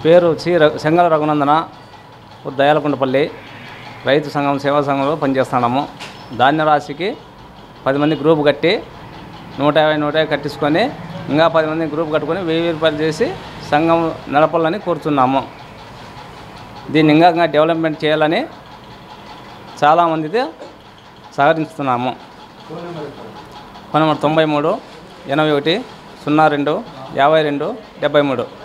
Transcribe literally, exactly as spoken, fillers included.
పేరు సి సెంగల రఘునందన, దయాలకొండపల్లి రైతు సంఘం సేవా సంఘంలో పనిచేస్తున్నాము. ధాన్య రాశికి పది మంది గ్రూప్ కట్టి నూట యాభై నూట యాభై కట్టించుకొని ఇంకా పది మంది గ్రూప్ కట్టుకొని వెయ్యి రూపాయలు చేసి సంఘం నడపాలని కోరుతున్నాము. దీన్ని ఇంకా ఇంకా డెవలప్మెంట్ చేయాలని చాలామందితో సహకరిస్తున్నాము. ఫోన్ నెంబర్ తొంభై మూడు ఎనభై ఒకటి సున్నా రెండు యాభై రెండు డెబ్బై మూడు.